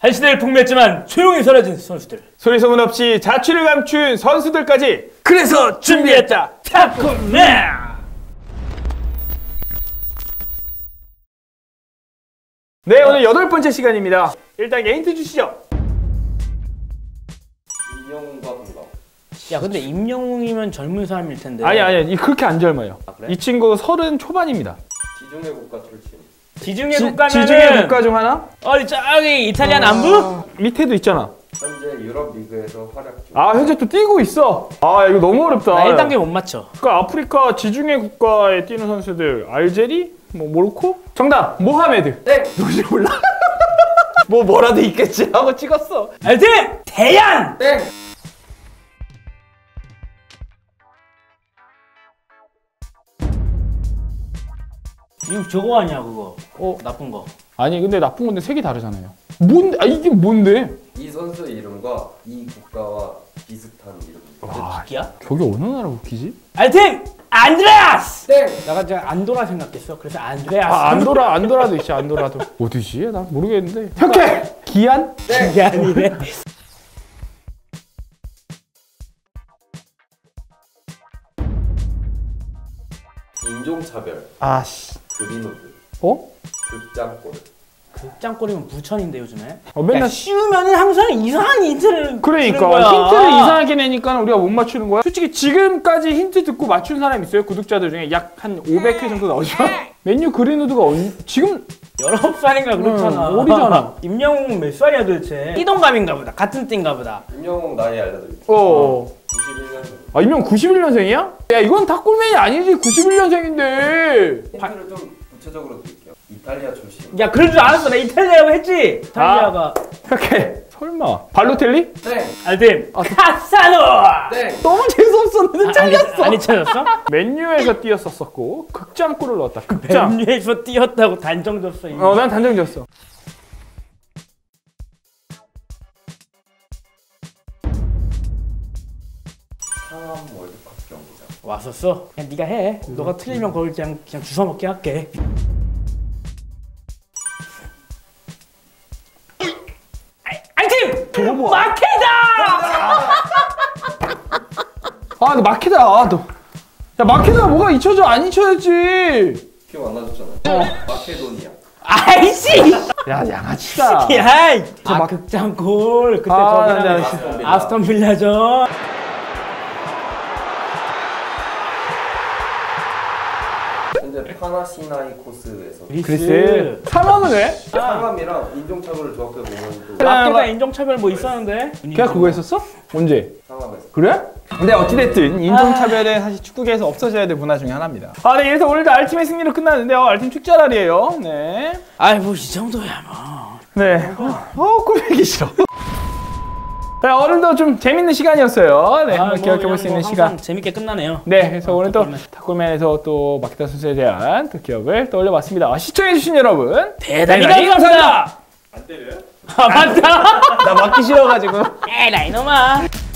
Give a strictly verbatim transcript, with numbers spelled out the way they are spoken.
한 시대를 풍미했지만 조용히 사라진 선수들. 소리 소문 없이 자취를 감춘 선수들까지. 그래서 준비했다. 탁구맨. 네, 오늘 여덟 번째 시간입니다. 일단 힌트 주시죠. 임영웅과 동갑. 야, 근데 임영웅이면 젊은 사람일 텐데. 아니 아니 그렇게 안 젊어요. 아, 그래? 이 친구 서른 초반입니다. 지중해 국가 출신. 지중해 지, 국가면은 지중해 국가 중 하나? 어디 저기 이탈리아 남부? 밑에도 있잖아. 현재 유럽 리그에서 활약 중. 아, 현재 또 뛰고 있어. 아, 이거 너무 어렵다. 나 일 단계 못 맞춰. 그러니까 아프리카 지중해 국가에 뛰는 선수들 알제리? 뭐 모로코? 정답! 모하메드. 네. 누구지 몰라? 뭐 뭐라도 있겠지 하고 찍었어. 알지? 대양! 땡. 이거 저거 아니야 그거. 어 나쁜 거. 아니 근데 나쁜 건데 색이 다르잖아요. 뭔데? 아 이게 뭔데? 이 선수 이름과 이 국가와 비슷한 이름입니다. 와, 국기야? 저게 어느 나라 국기지? 알팀 안드레아스! 땡. 내가 저 안도라 생각했어. 그래서 안드레아스. 아 안도라 안도라도 있지 안도라도. 어디지? 난 모르겠는데. 혁해! 기안? 이게 아니네. 인종차별. 아씨. 그리노드. 어? 극장골. 극장골이면 부천인데 요즘에. 어 맨날 야, 씌우면은 항상 이상한 힌트를 그러니까 주는 거야. 힌트를 이상하게 내니까 우리가 못 맞추는 거야. 솔직히 지금까지 힌트 듣고 맞춘 사람 있어요? 구독자들 중에 약 한 오백 회 정도 나오죠? 맨유 그린우드가 언... 지금 열아홉 살인가 그렇잖아. 응, 어리잖아. 임영웅 몇 살이야 도대체? 띠동갑인가 보다. 같은 띠인가 보다. 임영웅 나이 알려드릴게요. 어. 구십일 년생. 아 이명 구십일 년생이야? 야 이건 탁골맨이 아니지. 구십일 년생인데. 힌트를 좀 구체적으로 드릴게요. 이탈리아 출신. 야 그럴 줄 알았어. 나 이탈리아라고 했지. 이탈리아가. 이렇게 설마 발로텔리? 땡. 알팀 아, 카사노. 땡. 너무 재수없었는데 틀렸어. 안 잊혀졌어? 맨유에서 뛰었었었고 극장골을 넣었다. 극장. 맨유에서 뛰었다고 단정 줬어. 이미. 어 난 단정 지었어. 상암 월드컵 경기장. 왔었어. 그냥 네가 해. 너가 틀리면 거기 그냥 그냥 주워 먹게 할게. 알팀 저거 뭐야? 마케다. 아 너 마키다. 아, 너. 야 마키다 뭐가 잊혀져? 안 잊혀졌지. 기억 안 나셨잖아요. 마케도니아. 아이씨. 야 양아치다. 야, 저 아 막- 극장골 그때 아, 저기랑 네, 네. 아스톤 빌라. 아스톤 빌라전. 현재 파나시나이코스에서 그리스. 상암은 왜? 상암이랑 인종차별을 정확하게 보면 또 마케다 인종차별 뭐 있었는데? 걔가 그거 했었어? 언제? 상암에서. 그래? 근데 어찌됐든 인종차별은 사실 축구계에서 없어져야 될 문화 중에 하나입니다. 아, 네, 그래서 오늘도 알팀의 승리로 끝났는데요. 알팀 축제날이에요. 네. 아이 뭐 이 정도야 뭐. 네. 어, 꼴보기 싫어. 네, 오늘도 좀 재밌는 시간이었어요. 네, 아, 한번 뭐 기억해볼 수 그냥 있는 뭐 시간. 항상 재밌게 끝나네요. 네, 그래서 어, 오늘 또 탁골맨. 탁골맨에서 또 마키타 선수에 대한 또 기억을 떠올려봤습니다. 아, 시청해주신 여러분 대단히 대단히 감사합니다. 안 때려요? 아 맞다. 나 맞기 싫어가지고. 에라이 놈아.